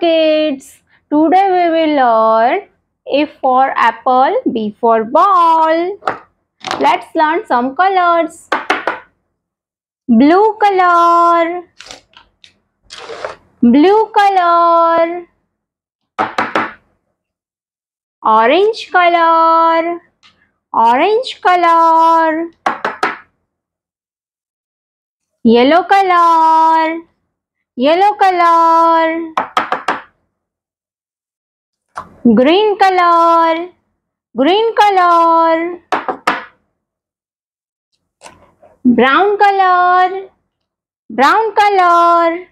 kids, today we will learn A for apple, B for ball. Let's learn some colors. Blue color, blue color. Orange color, orange color. Yellow color, yellow color. Green color, green color. Brown color, brown color.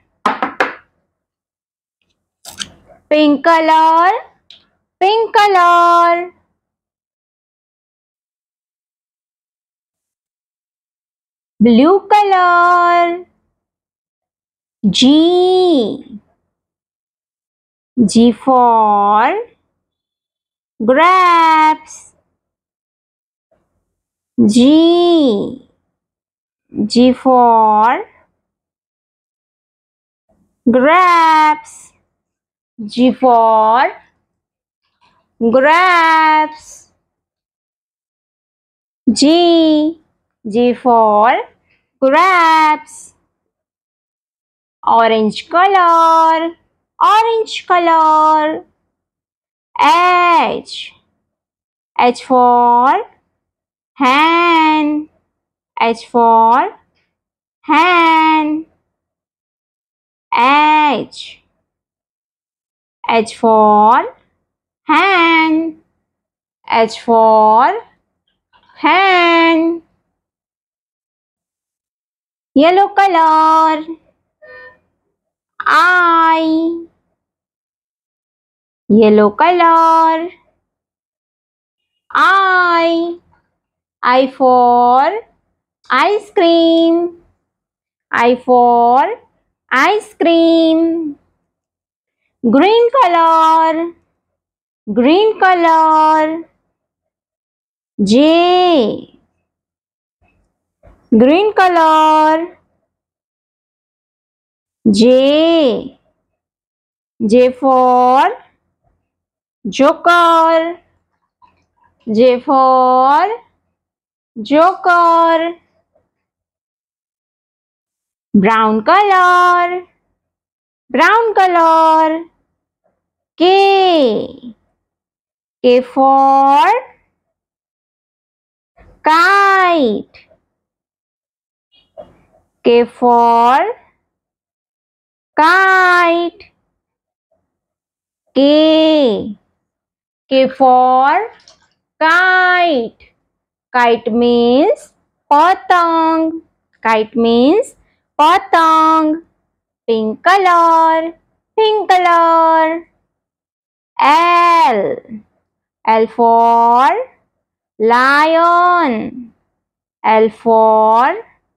Pink color, pink color. Blue color. G for grapes. G for grapes. G for grapes. G for grapes. Orange color, orange color. H for hand, H for hand. H for hand, H for hand. Yellow color. I, yellow color. I for ice cream, I for ice cream. Green color, green color. J, green color. J for joker, J for joker. Brown color, brown color. K for kite, K for kite. K for kite. Kite means patang. Kite means patang. Pink color, pink color. L for lion, L for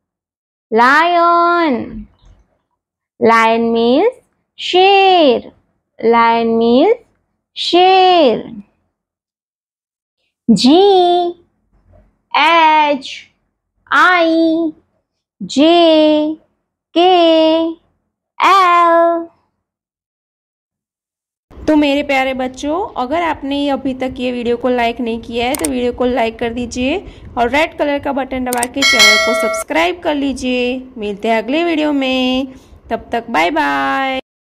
lion. Lion means sher, lion means sher. G H I J K L। तो मेरे प्यारे बच्चों, अगर आपने अभी तक ये video को लाइक नहीं किया है तो वीडियो को लाइक कर दीजिए और रेड कलर का बटन दबा के चैनल को सब्सक्राइब कर लीजिए। मिलते हैं अगले वीडियो में, तब तक बाय बाय।